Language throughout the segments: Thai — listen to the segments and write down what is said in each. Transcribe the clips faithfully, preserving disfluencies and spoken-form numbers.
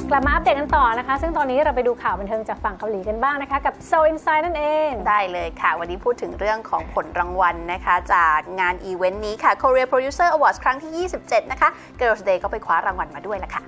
กลับมาอัปเดตกันต่อนะคะซึ่งตอนนี้เราไปดูข่าวบันเทิงจากฝั่งเกาหลีกันบ้างนะคะกับ Seoul Inside นั่นเองได้เลยค่ะวันนี้พูดถึงเรื่องของผลรางวัลนะคะจากงานอีเวนต์นี้ค่ะ Korea Producer Awards ครั้งที่ยี่สิบเจ็ดนะคะ Girls' Day ก็ไปคว้ารางวัลมาด้วยละค่ะ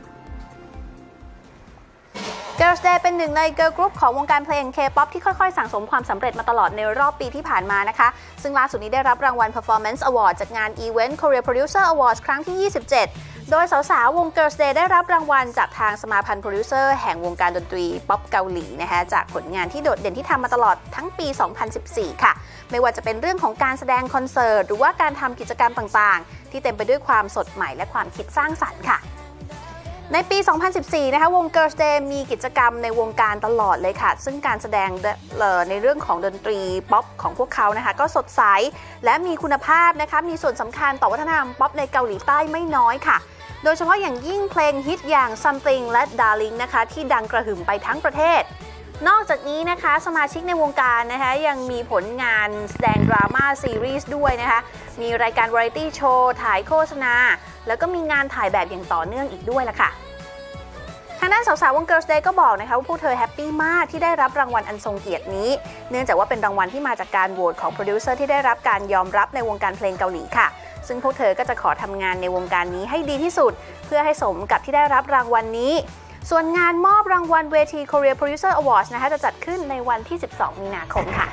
Girls' Day เป็นหนึ่งใน girl group ของวงการเพลง K-pop ที่ค่อยๆสั่งสมความสำเร็จมาตลอดในรอบปีที่ผ่านมานะคะซึ่งล่าสุดนี้ได้รับรางวัล Performance Award จากงานอีเวนต์ Korea Producer Awards ครั้งที่ยี่สิบเจ็ดโดยสาวๆวง Girls' Day ได้รับรางวัลจากทางสมาพันธ์โปรดิวเซอร์แห่งวงการดนตรีป๊อปเกาหลีนะคะจากผลงานที่โดดเด่นที่ทำมาตลอดทั้งปี สองพันสิบสี่ ค่ะไม่ว่าจะเป็นเรื่องของการแสดงคอนเสิร์ตหรือว่าการทำกิจกรรมต่างๆที่เต็มไปด้วยความสดใหม่และความคิดสร้างสรรค์ค่ะในปี สองพันสิบสี่ นะคะวง Girls' Day มีกิจกรรมในวงการตลอดเลยค่ะซึ่งการแสดงในเรื่องของดนตรีป๊อปของพวกเขานะคะก็สดใสและมีคุณภาพนะคะมีส่วนสำคัญต่อวัฒนธรรมป๊อปในเกาหลีใต้ไม่น้อยค่ะโดยเฉพาะอย่างยิ่งเพลงฮิตอย่าง Something และ Darling นะคะที่ดังกระหึ่มไปทั้งประเทศนอกจากนี้นะคะสมาชิกในวงการนะคะยังมีผลงานแสดงดราม่าซีรีส์ด้วยนะคะมีรายการวาไรตี้โชว์ถ่ายโฆษณาแล้วก็มีงานถ่ายแบบอย่างต่อเนื่องอีกด้วยล่ะค่ะทางด้านสาวๆวง Girls' Day ก็บอกนะคะว่าพวกเธอแฮปปี้มากที่ได้รับรางวัลอันทรงเกียรตินี้เนื่องจากว่าเป็นรางวัลที่มาจากการโหวตของโปรดิวเซอร์ที่ได้รับการยอมรับในวงการเพลงเกาหลีค่ะซึ่งพวกเธอก็จะขอทำงานในวงการนี้ให้ดีที่สุดเพื่อให้สมกับที่ได้รับรางวัลนี้ส่วนงานมอบรางวัลเวที Korea Producer Awards นะคะจะจัดขึ้นในวันที่สิบสองมีนาคมค่ะ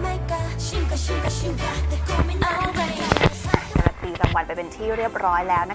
การันตีรางวัลไปเป็นที่เรียบร้อยแล้วนะคะ